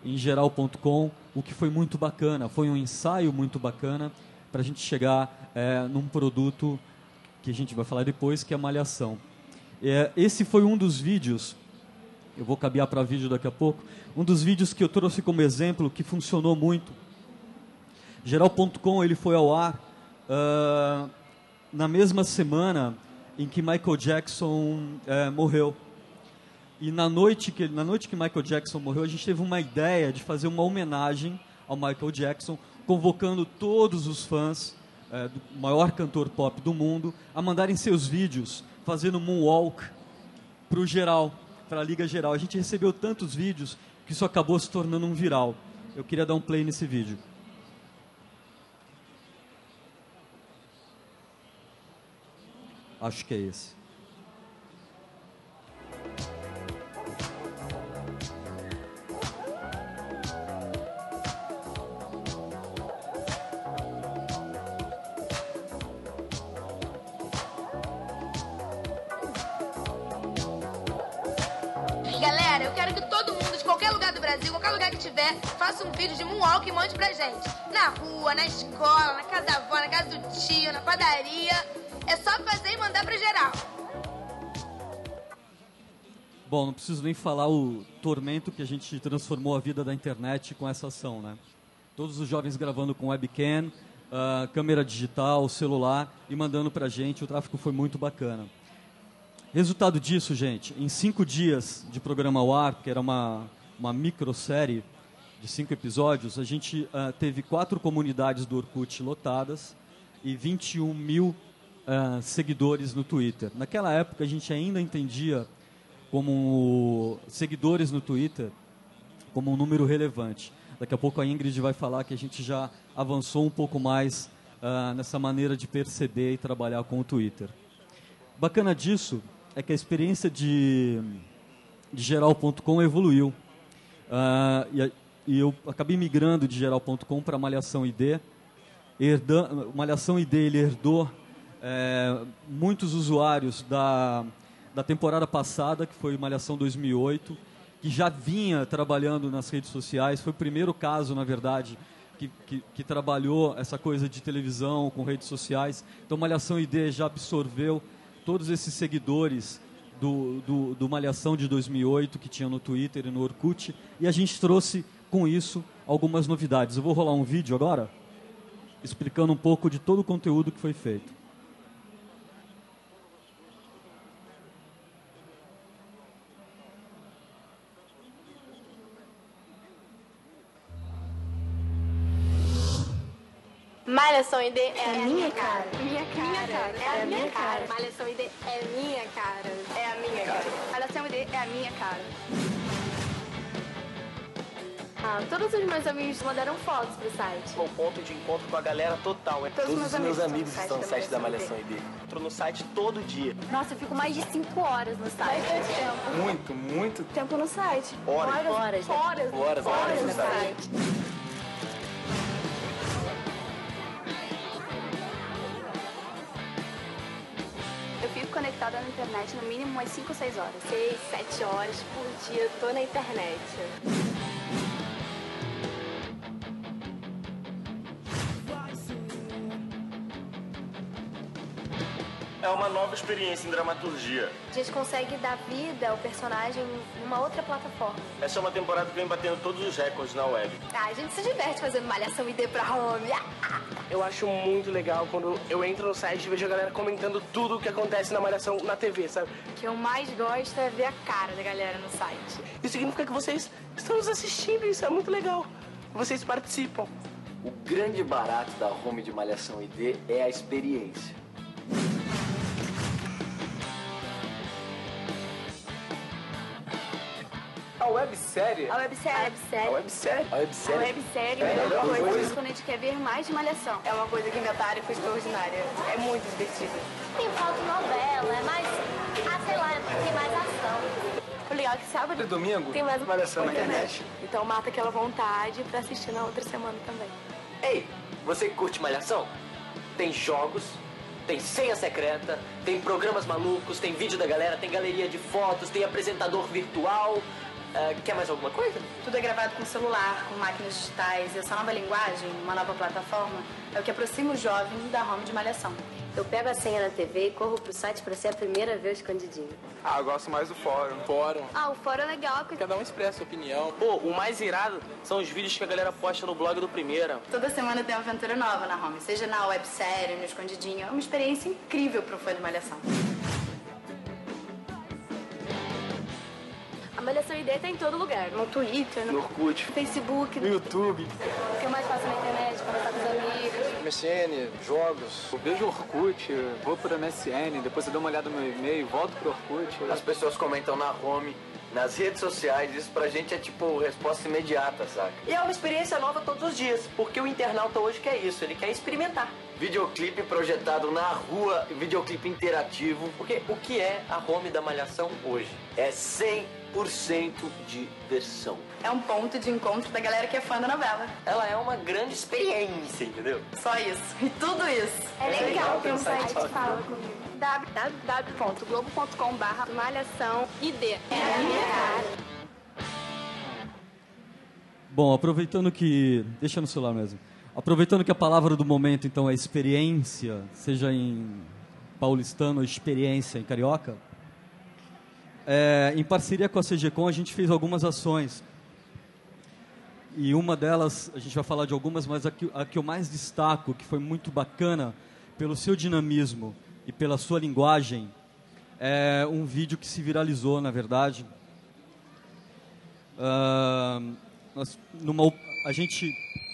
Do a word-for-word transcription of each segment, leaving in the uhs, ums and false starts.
em geral ponto com, o que foi muito bacana. Foi um ensaio muito bacana para a gente chegar é, num produto que a gente vai falar depois, que é a Malhação. É, esse foi um dos vídeos, eu vou cabear para vídeo daqui a pouco, um dos vídeos que eu trouxe como exemplo, que funcionou muito. geral ponto com ele foi ao ar uh, na mesma semana em que Michael Jackson uh, morreu. E na noite, que, na noite que Michael Jackson morreu, a gente teve uma ideia de fazer uma homenagem ao Michael Jackson, convocando todos os fãs uh, do maior cantor pop do mundo a mandarem seus vídeos fazendo moonwalk para o geral, para a Liga Geral. A gente recebeu tantos vídeos que isso acabou se tornando um viral. Eu queria dar um play nesse vídeo. Acho que é esse. Galera, eu quero que todo mundo, de qualquer lugar do Brasil, qualquer lugar que tiver, faça um vídeo de moonwalk e mande pra gente. Na rua, na escola, na casa da avó, na casa do tio, na padaria. É só fazer e mandar pra geral. Bom, não preciso nem falar o tormento que a gente transformou a vida da internet com essa ação, né? Todos os jovens gravando com webcam, uh, câmera digital, celular e mandando pra gente. O tráfego foi muito bacana. Resultado disso, gente, em cinco dias de programa ao ar, que era uma, uma microsérie de cinco episódios, a gente uh, teve quatro comunidades do Orkut lotadas e vinte e um mil uh, seguidores no Twitter. Naquela época, a gente ainda entendia como seguidores no Twitter como um número relevante. Daqui a pouco a Ingrid vai falar que a gente já avançou um pouco mais uh, nessa maneira de perceber e trabalhar com o Twitter. Bacana disso é que a experiência de, de geral ponto com evoluiu. Uh, e, e eu acabei migrando de geral ponto com para Malhação I D. Herdando, Malhação I D ele herdou é, muitos usuários da, da temporada passada, que foi Malhação dois mil e oito, que já vinha trabalhando nas redes sociais. Foi o primeiro caso, na verdade, que, que, que trabalhou essa coisa de televisão com redes sociais. Então, Malhação I D já absorveu todos esses seguidores do, do, do Malhação de dois mil e oito, que tinha no Twitter e no Orkut, e a gente trouxe, com isso, algumas novidades. Eu vou rolar um vídeo agora, explicando um pouco de todo o conteúdo que foi feito. Malhação I D é a minha cara. Minha cara. É a minha cara. Malhação I D é minha cara. É a minha cara. Malhação I D é a minha cara. Ah, todos os meus amigos mandaram fotos pro site. O ponto de encontro com a galera total. É. Todos, Todos os meus amigos estão no site da Malhação Malhação I D. Entro no site todo dia. Nossa, eu fico mais de cinco horas no site. Bastante tempo. Muito, muito. Tempo no site. Horas. Horas, horas, né? Horas. Horas, horas no no site. site. Eu fico conectada na internet no mínimo umas cinco, seis horas. seis, sete horas por dia eu tô na internet. É uma nova experiência em dramaturgia. A gente consegue dar vida ao personagem numa outra plataforma. Essa é uma temporada que vem batendo todos os recordes na web. Ah, a gente se diverte fazendo Malhação I D pra home. Eu acho muito legal quando eu entro no site e vejo a galera comentando tudo o que acontece na Malhação na T V, sabe? O que eu mais gosto é ver a cara da galera no site. Isso significa que vocês estão nos assistindo, isso é muito legal. Vocês participam. O grande barato da home de Malhação I D é a experiência. A websérie? A websérie. A websérie. A websérie? A A websérie? websérie é É a melhor a melhor coisa coisa. quando a gente quer ver mais de Malhação. É uma coisa que inventaram e foi extraordinária. É muito divertido. Tem falta novela, é mais, ah, sei lá, tem mais ação. O legal é que sábado E domingo? tem mais Malhação na internet. Então mata aquela vontade pra assistir na outra semana também. Ei, você que curte Malhação? Tem jogos, tem senha secreta, tem programas malucos, tem vídeo da galera, tem galeria de fotos, tem apresentador virtual. Uh, quer mais alguma coisa? Tudo é gravado com celular, com máquinas digitais, e essa nova linguagem, uma nova plataforma, é o que aproxima o jovem da home de Malhação. Eu pego a senha na T V e corro pro site pra ser a primeira a ver o escondidinho. Ah, eu gosto mais do fórum. Fórum. Ah, o fórum é legal. Porque... Cada um expressa a opinião. Pô, o mais irado são os vídeos que a galera posta no blog do Primeira. Toda semana tem uma aventura nova na home, seja na websérie, no escondidinho. É uma experiência incrível pro fã de Malhação. A Malhação I D tá em todo lugar. No Twitter, no Orkut, no Facebook, no YouTube. O que eu mais faço na internet, conversar com os amigos. M S N, jogos. Eu vejo o Orkut, vou pro M S N, depois eu dou uma olhada no meu e-mail, volto pro Orkut. As pessoas comentam na home, nas redes sociais, isso pra gente é tipo resposta imediata, saca? E é uma experiência nova todos os dias, porque o internauta hoje quer isso, ele quer experimentar. Videoclipe projetado na rua, videoclipe interativo. Porque o que é a home da Malhação hoje? É cem por cento diversão. É um ponto de encontro da galera que é fã da novela. Ela é uma grande experiência, entendeu? Só isso. E tudo isso. É legal ter um site que fala comigo. w w w ponto globo ponto com barra malhação I D. É a minha cara. Bom, aproveitando que... Deixa no celular mesmo. Aproveitando que a palavra do momento, então, é experiência, seja em paulistano ou experiência em carioca, é, em parceria com a C G Com, a gente fez algumas ações. E uma delas, a gente vai falar de algumas, mas a que, a que eu mais destaco, que foi muito bacana, pelo seu dinamismo e pela sua linguagem, é um vídeo que se viralizou, na verdade. Uh, nós, numa, a gente...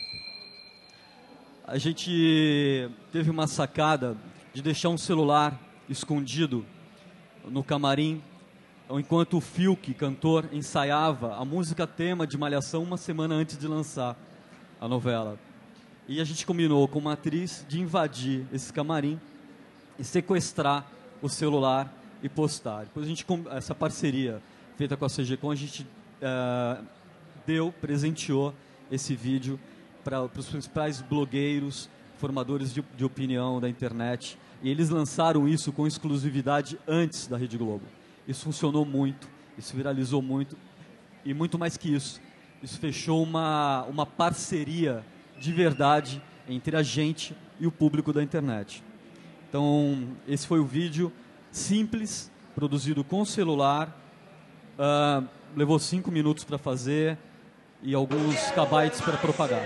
A gente teve uma sacada de deixar um celular escondido no camarim, enquanto o Fiuk, cantor, ensaiava a música tema de Malhação uma semana antes de lançar a novela. E a gente combinou com uma atriz de invadir esse camarim e sequestrar o celular e postar. Depois a gente, essa parceria feita com a C G Com, a gente uh, deu, presenteou esse vídeo para os principais blogueiros, formadores de, de opinião da internet, e eles lançaram isso com exclusividade antes da Rede Globo. Isso funcionou muito, isso viralizou muito, e muito mais que isso, isso fechou uma, uma parceria de verdade entre a gente e o público da internet. Então, esse foi o vídeo simples, produzido com celular, uh, levou cinco minutos para fazer, e alguns kbytes para propagar.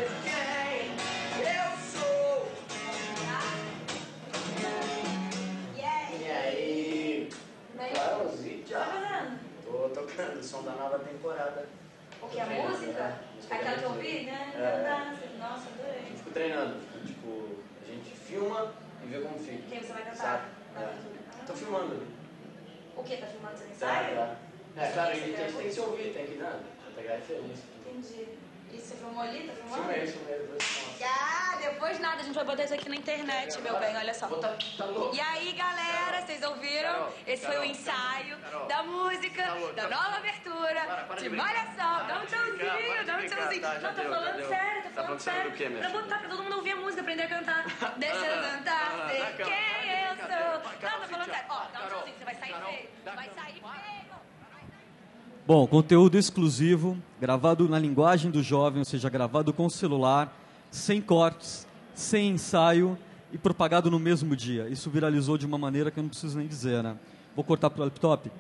O som da nova temporada. O que? A música? Aquela que eu vi, né? É. Nossa, adorei. Eu fico treinando. Tipo, a gente filma e vê como fica. Quem você vai cantar? Sabe? É. Tô filmando. O que? Tá filmando seu Tá, ensaio? tá. É, claro, a gente tem, tem que se ouvir, tem que dar. Pra pegar referência. Entendi. E você filmou ali? Tá filmando? Filmei, filmei. Ah, depois nada, a gente vai botar isso aqui na internet, meu bem, olha só. Tá, tá louco. E aí, galera, vocês ouviram? Carol, Esse Carol, foi o ensaio Carol, da música, tá louco, da tá- nova abertura Para, para de de Malhação. brincar. Dá um Para de tchauzinho, brincar, dá um para de tchauzinho. brincar. Tá, já Não, tô deu, falando já deu. sério, tô Tá falando falando sério sério. do quê, minha Pra filha? botar pra todo mundo ouvir a música, aprender a cantar. Deixa eu cantar, sei Ah, quem Carol, eu para, sou. para, Não, Carol, tô falando sério. Ó, dá um Carol, tchauzinho, você vai sair Carol, feio. dá- Vai sair feio. Bom, conteúdo exclusivo, gravado na linguagem do jovem, ou seja, gravado com celular, sem cortes, sem ensaio e propagado no mesmo dia. Isso viralizou de uma maneira que eu não preciso nem dizer, né? Vou cortar para o laptop.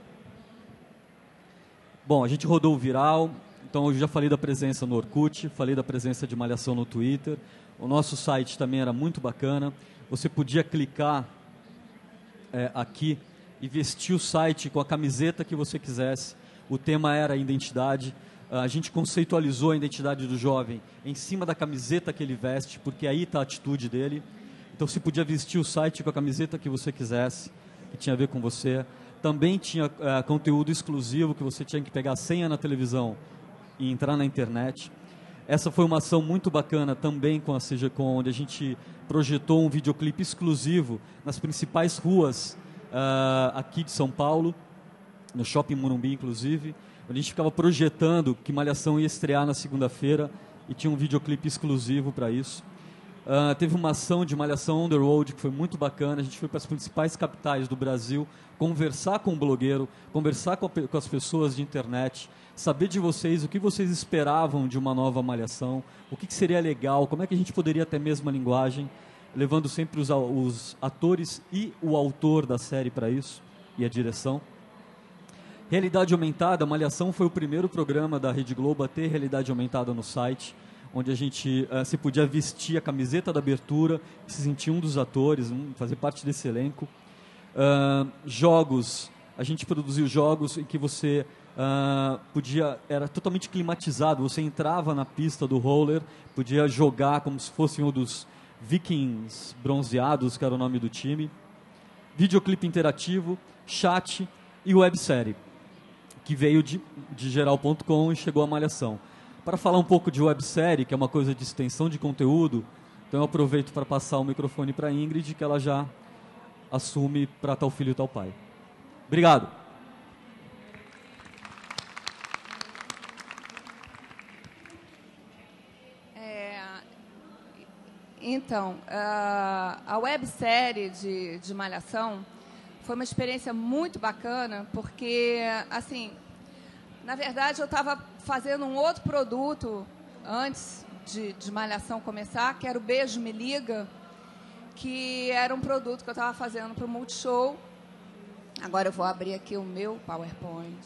Bom, a gente rodou o viral, então eu já falei da presença no Orkut, falei da presença de Malhação no Twitter. O nosso site também era muito bacana. Você podia clicar é, aqui e vestir o site com a camiseta que você quisesse. O tema era a identidade. A gente conceitualizou a identidade do jovem em cima da camiseta que ele veste, porque aí está a atitude dele. Então você podia vestir o site com a camiseta que você quisesse, que tinha a ver com você. Também tinha uh, conteúdo exclusivo que você tinha que pegar a senha na televisão e entrar na internet. Essa foi uma ação muito bacana também com a C G Com, onde a gente projetou um videoclipe exclusivo nas principais ruas uh, aqui de São Paulo, no Shopping Morumbi, inclusive. A gente ficava projetando que Malhação ia estrear na segunda-feira e tinha um videoclipe exclusivo para isso. Uh, teve uma ação de Malhação on the road que foi muito bacana. A gente foi para as principais capitais do Brasil conversar com o blogueiro, conversar com, a, com as pessoas de internet, saber de vocês o que vocês esperavam de uma nova Malhação, o que, que seria legal, como é que a gente poderia ter a mesma linguagem, levando sempre os, os atores e o autor da série para isso, e a direção. Realidade aumentada, Malhação foi o primeiro programa da Rede Globo a ter realidade aumentada no site, onde a gente uh, se podia vestir a camiseta da abertura, se sentir um dos atores, um, fazer parte desse elenco. Uh, jogos, a gente produziu jogos em que você uh, podia, era totalmente climatizado, você entrava na pista do roller, podia jogar como se fosse um dos Vikings bronzeados, que era o nome do time. Videoclipe interativo, chat e websérie, que veio de, de geral ponto com e chegou à Malhação. Para falar um pouco de websérie, que é uma coisa de extensão de conteúdo, então eu aproveito para passar o microfone para a Ingrid, que ela já assume para tal filho e tal pai. Obrigado. É, então, a, a websérie de, de Malhação foi uma experiência muito bacana, porque, assim, na verdade, eu estava fazendo um outro produto antes de, de Malhação começar, que era o Beijo Me Liga, que era um produto que eu estava fazendo para o Multishow. Agora eu vou abrir aqui o meu PowerPoint.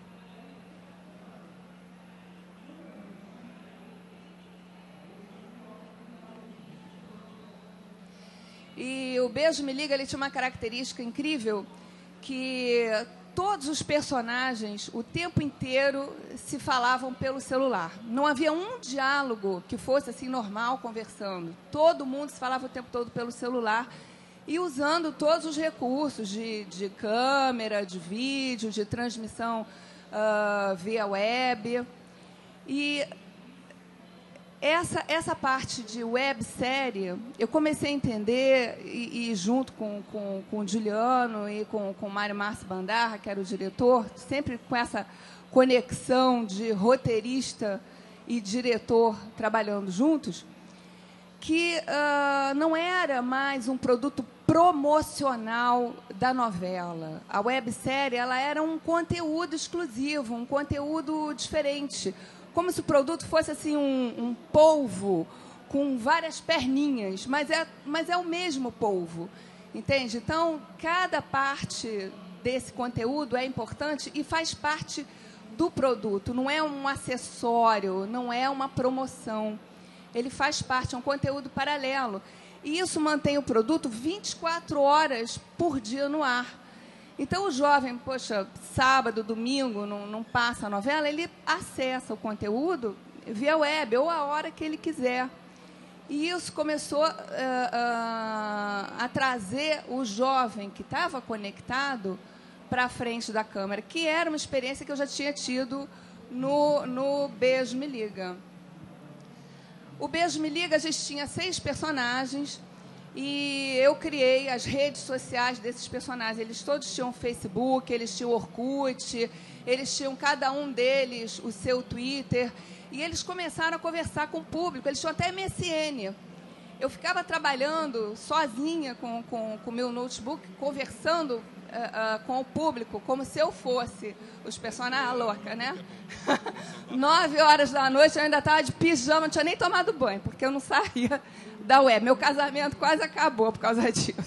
E o Beijo Me Liga, ele tinha uma característica incrível, que todos os personagens, o tempo inteiro, se falavam pelo celular. Não havia um diálogo que fosse assim normal, conversando. Todo mundo se falava o tempo todo pelo celular e usando todos os recursos de, de câmera, de vídeo, de transmissão uh, via web. E essa, essa parte de websérie, eu comecei a entender, e, e junto com, com, com o Juliano e com, com o Mário Márcio Bandarra, que era o diretor, sempre com essa conexão de roteirista e diretor trabalhando juntos, que uh, não era mais um produto promocional da novela. A websérie, ela era um conteúdo exclusivo, um conteúdo diferente, como se o produto fosse assim um, um polvo com várias perninhas, mas é, mas é o mesmo polvo, entende? Então, cada parte desse conteúdo é importante e faz parte do produto, não é um acessório, não é uma promoção. Ele faz parte, é um conteúdo paralelo. E isso mantém o produto vinte e quatro horas por dia no ar. Então, o jovem, poxa, sábado, domingo, não, não passa a novela, ele acessa o conteúdo via web, ou a hora que ele quiser. E isso começou uh, uh, a trazer o jovem que estava conectado para a frente da câmera, que era uma experiência que eu já tinha tido no, no Beijo Me Liga. O Beijo Me Liga, a gente tinha seis personagens, e eu criei as redes sociais desses personagens. Eles todos tinham Facebook, eles tinham Orkut, eles tinham, cada um deles, o seu Twitter. E eles começaram a conversar com o público. Eles tinham até M S N. Eu ficava trabalhando sozinha com o com, com meu notebook, conversando uh, uh, com o público, como se eu fosse os personagens. Ah, louca, né? Nove horas da noite, eu ainda estava de pijama, não tinha nem tomado banho, porque eu não saía da web. Meu casamento quase acabou por causa disso.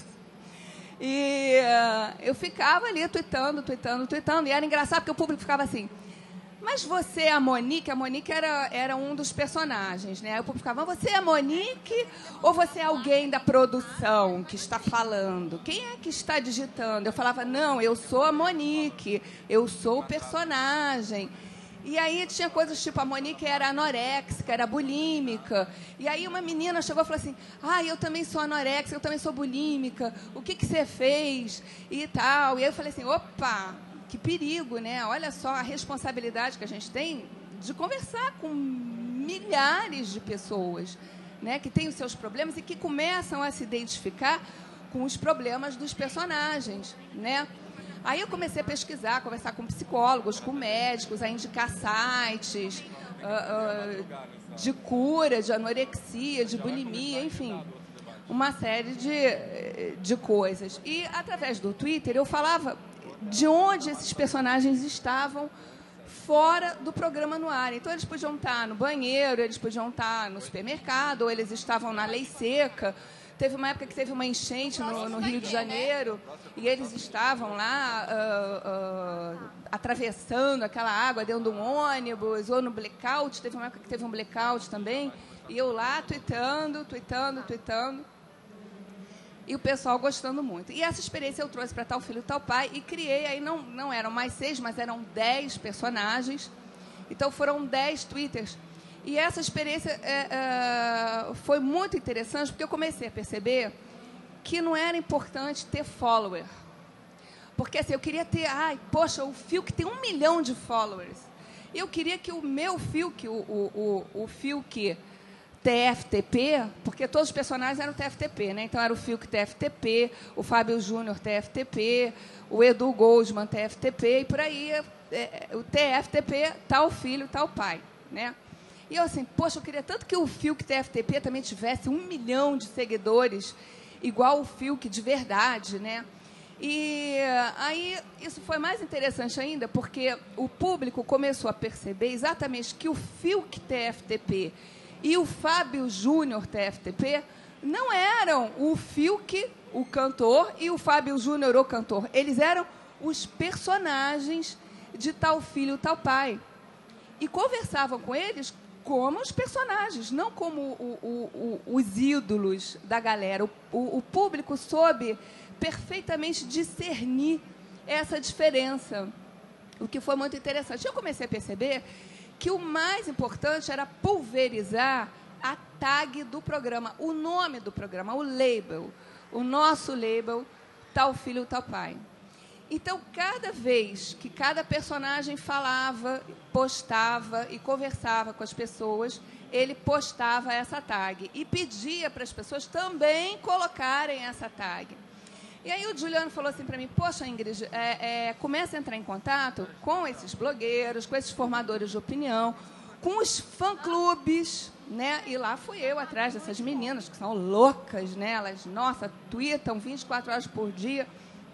E uh, eu ficava ali tuitando, tuitando, tuitando. E era engraçado porque o público ficava assim: mas você é a Monique? A Monique era, era um dos personagens, né? Aí o público ficava: mas você é a Monique ou você é alguém da produção que está falando? Quem é que está digitando? Eu falava: não, eu sou a Monique, eu sou o personagem. E aí tinha coisas tipo, a Monique era anoréxica, era bulímica. E aí uma menina chegou e falou assim: ah, eu também sou anoréxica, eu também sou bulímica, o que, que você fez? E tal. E aí eu falei assim: opa, que perigo, né? Olha só a responsabilidade que a gente tem de conversar com milhares de pessoas, né, que têm os seus problemas e que começam a se identificar com os problemas dos personagens, né? Aí eu comecei a pesquisar, a conversar com psicólogos, com médicos, a indicar sites, uh, uh, de cura, de anorexia, de bulimia, enfim, uma série de, de coisas. E, através do Twitter, eu falava de onde esses personagens estavam fora do programa no ar. Então, eles podiam estar no banheiro, eles podiam estar no supermercado, ou eles estavam na lei seca. Teve uma época que teve uma enchente no, no Rio de Janeiro e eles estavam lá uh, uh, atravessando aquela água dentro de um ônibus, ou no blackout. Teve uma época que teve um blackout também. E eu lá tweetando, tweetando, tweetando. E o pessoal gostando muito. E essa experiência eu trouxe para Tal Filho, Tal Pai e criei, aí não, não eram mais seis, mas eram dez personagens. Então foram dez twitters. E essa experiência é, é, foi muito interessante, porque eu comecei a perceber que não era importante ter follower. Porque assim, eu queria ter, ai, poxa, o Fiuk tem um milhão de followers. E eu queria que o meu Fiuk, o, o, o, o Fiuk T F T P, porque todos os personagens eram T F T P, né? Então era o Fiuk T F T P, o Fábio Júnior T F T P, o Edu Goldman T F T P, e por aí, é, o T F T P, tal filho, tal pai, né? E eu assim, poxa, eu queria tanto que o Fiuk T F T P também tivesse um milhão de seguidores, igual o Fiuk de verdade, né? E aí isso foi mais interessante ainda, porque o público começou a perceber exatamente que o Fiuk T F T P e o Fábio Júnior T F T P não eram o Fiuk, o cantor, e o Fábio Júnior, o cantor. Eles eram os personagens de Tal Filho, Tal Pai. E conversavam com eles como os personagens, não como o, o, o, os ídolos da galera. O, o, o público soube perfeitamente discernir essa diferença, o que foi muito interessante. Eu comecei a perceber que o mais importante era pulverizar a tag do programa, o nome do programa, o label, o nosso label, Tal Filho, Tal Pai. Então, cada vez que cada personagem falava, postava e conversava com as pessoas, ele postava essa tag e pedia para as pessoas também colocarem essa tag. E aí o Juliano falou assim para mim, poxa, Ingrid, é, é, começa a entrar em contato com esses blogueiros, com esses formadores de opinião, com os fã-clubes, né? E lá fui eu atrás dessas meninas, que são loucas, né? Elas, nossa, tweetam vinte e quatro horas por dia.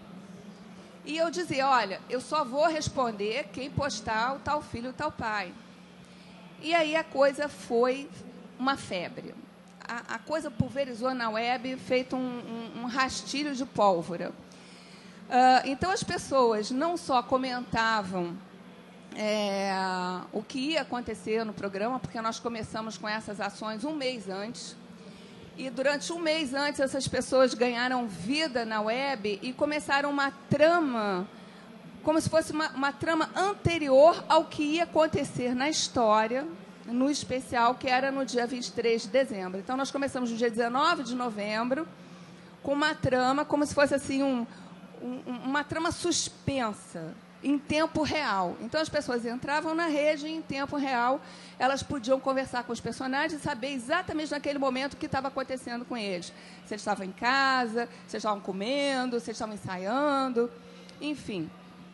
E eu dizia, olha, eu só vou responder quem postar o Tal Filho, o Tal Pai. E aí a coisa foi uma febre. A, a coisa pulverizou na web, feito um, um, um rastilho de pólvora. Uh, então, as pessoas não só comentavam é, o que ia acontecer no programa, porque nós começamos com essas ações um mês antes, e durante um mês antes essas pessoas ganharam vida na web e começaram uma trama, como se fosse uma, uma trama anterior ao que ia acontecer na história, no especial, que era no dia vinte e três de dezembro. Então, nós começamos no dia dezenove de novembro, com uma trama, como se fosse assim, um, um, uma trama suspensa, em tempo real. Então, as pessoas entravam na rede e, em tempo real, elas podiam conversar com os personagens e saber exatamente naquele momento o que estava acontecendo com eles. Se eles estavam em casa, se eles estavam comendo, se eles estavam ensaiando, enfim.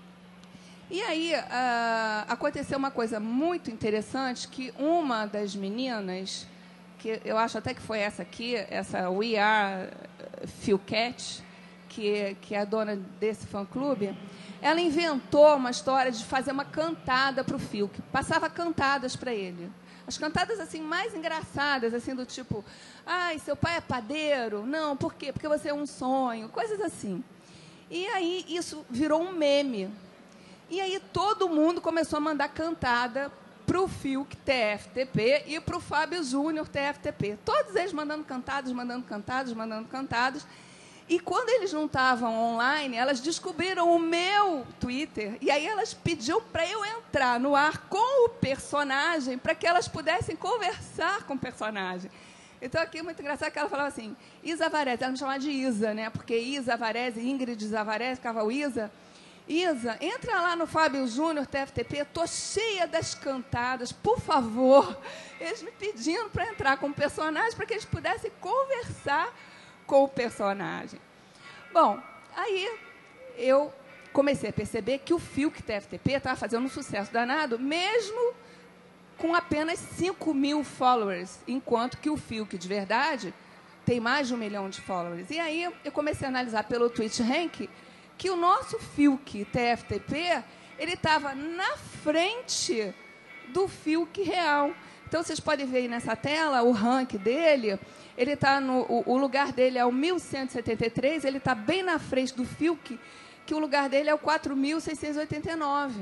E aí, uh, aconteceu uma coisa muito interessante, que uma das meninas, que eu acho até que foi essa aqui, essa We Are Fiuket, que, que é a dona desse fã-clube, ela inventou uma história de fazer uma cantada para o Fiuk. Passava cantadas para ele. As cantadas assim mais engraçadas, assim do tipo, ai, seu pai é padeiro? Não, por quê? Porque você é um sonho. Coisas assim. E aí isso virou um meme. E aí todo mundo começou a mandar cantada para o Fiuk T F T P e para o Fábio Júnior T F T P. Todos eles mandando cantadas, mandando cantadas, mandando cantadas. E quando eles não estavam online, elas descobriram o meu Twitter. E aí elas pediam para eu entrar no ar com o personagem para que elas pudessem conversar com o personagem. Então, aqui é muito engraçado que ela falava assim, Isa Varese, ela me chamava de Isa, né? Porque Isa Varese, Ingrid Zavarese, ficava o Isa. Isa, entra lá no Fábio Júnior T F T P, estou cheia das cantadas, por favor. Eles me pedindo para entrar com o personagem para que eles pudessem conversar com o personagem. Bom, aí eu comecei a perceber que o Fiuk T F T P estava fazendo um sucesso danado, mesmo com apenas cinco mil followers, enquanto que o Fiuk, de verdade, tem mais de um milhão de followers. E aí eu comecei a analisar pelo TwitchRank que o nosso Fiuk T F T P, ele estava na frente do Fiuk real. Então, vocês podem ver aí nessa tela o rank dele. Ele tá no, o, o lugar dele é o mil cento e setenta e três, ele está bem na frente do Fiuk, que o lugar dele é o quatro mil seiscentos e oitenta e nove.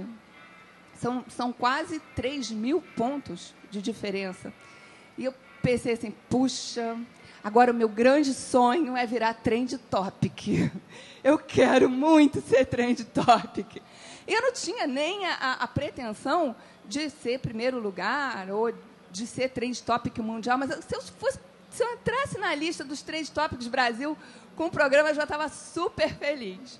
São, são quase três mil pontos de diferença. E eu pensei assim, puxa, agora o meu grande sonho é virar trend topic. Eu quero muito ser trend topic. E eu não tinha nem a, a pretensão de ser primeiro lugar ou de ser trend topic mundial, mas se eu, fosse, se eu entrasse na lista dos trend topics Brasil com o programa, eu já estava super feliz.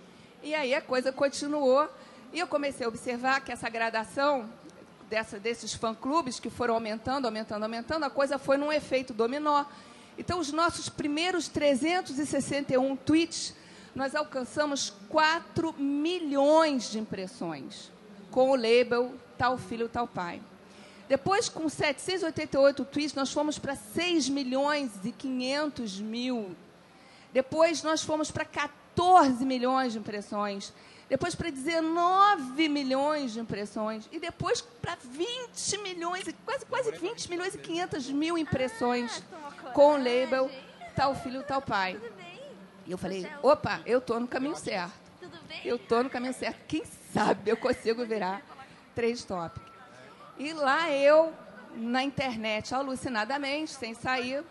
E aí a coisa continuou. E eu comecei a observar que essa gradação dessa, desses fã-clubes que foram aumentando, aumentando, aumentando, a coisa foi num efeito dominó. Então, os nossos primeiros trezentos e sessenta e um tweets, nós alcançamos quatro milhões de impressões com o label Tal Filho, Tal Pai. Depois, com setecentos e oitenta e oito tweets, nós fomos para seis milhões e quinhentos mil. Depois, nós fomos para quatorze milhões de impressões. Depois para dezenove milhões de impressões. E depois para vinte milhões, quase, quase vinte milhões e quinhentos mil impressões ah, com o label Tal Filho, Tal Pai. E eu falei, opa, eu estou no caminho certo. Eu estou no caminho certo. Quem sabe eu consigo virar trend topic. E lá eu, na internet, alucinadamente, sem sair,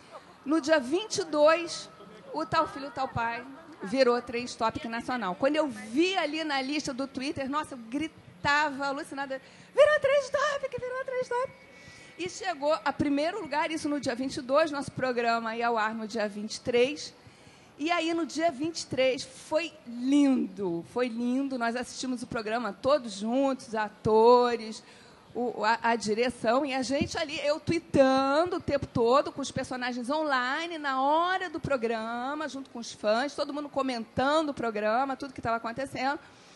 no dia vinte e dois, o Tal Filho, Tal Pai virou trend topic nacional. Quando eu vi ali na lista do Twitter, nossa, eu gritava, alucinada, virou trend topic, virou trend topic. E chegou a primeiro lugar, isso no dia vinte e dois, nosso programa ia ao ar no dia vinte e três. E aí, no dia vinte e três, foi lindo, foi lindo. Nós assistimos o programa todos juntos, atores, o, a, a direção, e a gente ali, eu tweetando o tempo todo, com os personagens online, na hora do programa, junto com os fãs, todo mundo comentando o programa, tudo que estava acontecendo.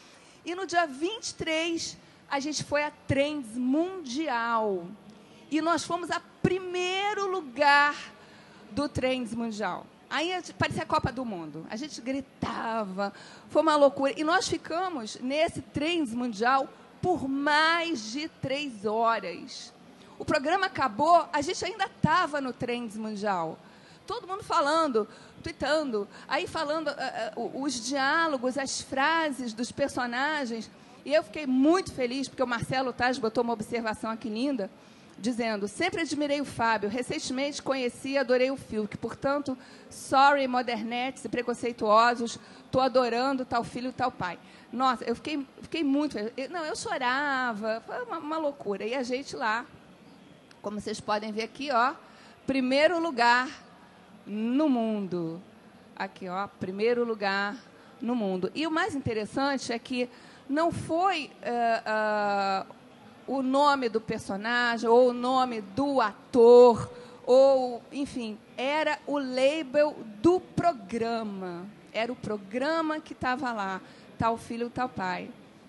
E no dia vinte e três, a gente foi a Trends Mundial. E nós fomos a primeiro lugar do Trends Mundial. Aí parecia a Copa do Mundo. A gente gritava, foi uma loucura. E nós ficamos nesse Trends Mundial por mais de três horas. O programa acabou, a gente ainda estava no Trends Mundial. Todo mundo falando, tweetando, aí falando uh, uh, os diálogos, as frases dos personagens. E eu fiquei muito feliz, porque o Marcelo Taz botou uma observação aqui linda, dizendo, sempre admirei o Fábio, recentemente conheci e adorei o Fiuk, portanto, sorry, modernetes e preconceituosos, estou adorando Tal Filho, Tal Pai. Nossa, eu fiquei, fiquei muito... Eu, não, eu chorava, foi uma, uma loucura. E a gente lá, como vocês podem ver aqui, ó, primeiro lugar no mundo. Aqui, ó, primeiro lugar no mundo. E o mais interessante é que não foi... Uh, uh, o nome do personagem, ou o nome do ator, ou, enfim, era o label do programa. Era o programa que estava lá, Tal Filho, Tal Pai.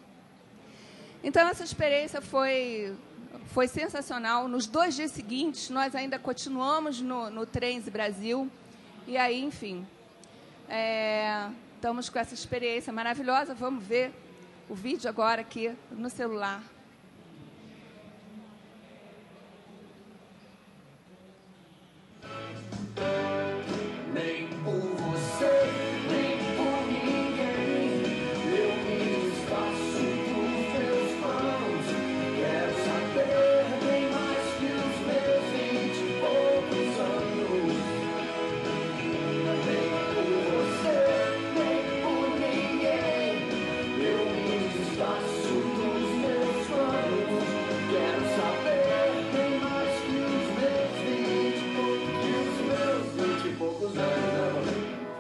Então, essa experiência foi, foi sensacional. Nos dois dias seguintes, nós ainda continuamos no, no Trends Brasil. E aí, enfim, é, estamos com essa experiência maravilhosa. Vamos ver o vídeo agora aqui no celular. Nem por você, nem por ninguém, eu me desfaço dos meus planos. Quero saber bem mais que os meus vinte e poucos anos. Nem por você, nem por ninguém, eu me desfaço dos meus planos. Quero saber bem mais que os meus vinte e poucos vinte e poucos anos, né,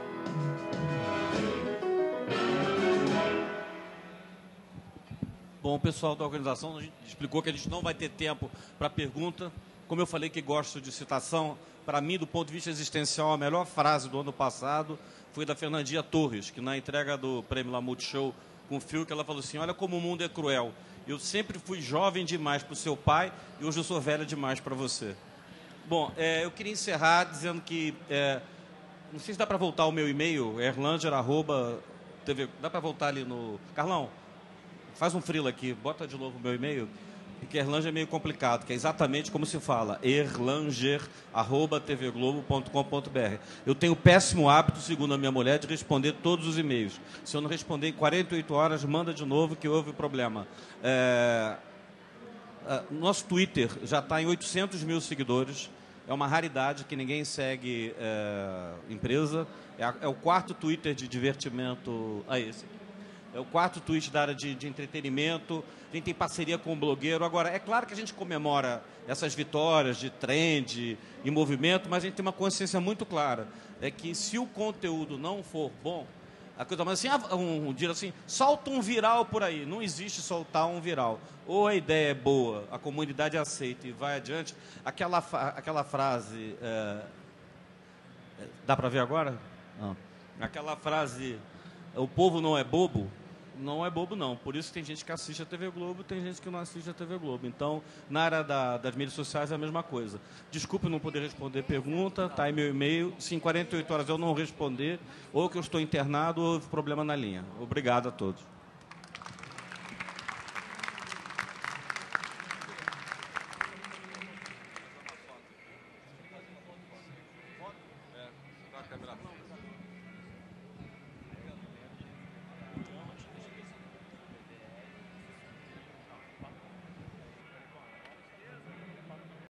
Bom, o pessoal da organização a gente explicou que a gente não vai ter tempo para pergunta. Como eu falei que gosto de citação, para mim, do ponto de vista existencial, a melhor frase do ano passado foi da Fernandinha Torres, que na entrega do Prêmio La Multishow com o Fiuk, ela falou assim, olha como o mundo é cruel. Eu sempre fui jovem demais para o seu pai e hoje eu sou velha demais para você. Bom, é, eu queria encerrar dizendo que... É, não sei se dá para voltar o meu e-mail, erlanger, arroba, T V... Dá para voltar ali no... Carlão, faz um frilo aqui, bota de novo o meu e-mail, porque Erlanger é meio complicado, que é exatamente como se fala, erlanger, arroba, t v globo ponto com ponto b r. Eu tenho o péssimo hábito, segundo a minha mulher, de responder todos os e-mails. Se eu não responder em quarenta e oito horas, manda de novo que houve problema. É... Nosso Twitter já está em oitocentos mil seguidores. É uma raridade que ninguém segue é, empresa. É, a, é o quarto Twitter de divertimento... Ah, esse aqui. É o quarto Twitter da área de, de entretenimento. A gente tem parceria com o blogueiro. Agora, é claro que a gente comemora essas vitórias de trend e movimento, mas a gente tem uma consciência muito clara. É que se o conteúdo não for bom... A coisa mais assim, um, um dia assim, solta um viral por aí. Não existe soltar um viral. Ou a ideia é boa, a comunidade aceita e vai adiante. Aquela, aquela frase... É, dá para ver agora? Não. Aquela frase, o povo não é bobo, não é bobo não. Por isso tem gente que assiste a T V Globo, tem gente que não assiste a T V Globo. Então, na área da, das mídias sociais é a mesma coisa. Desculpe não poder responder pergunta, tá aí meu e-mail. Se em quarenta e oito horas eu não responder, ou que eu estou internado, ou houve problema na linha. Obrigado a todos.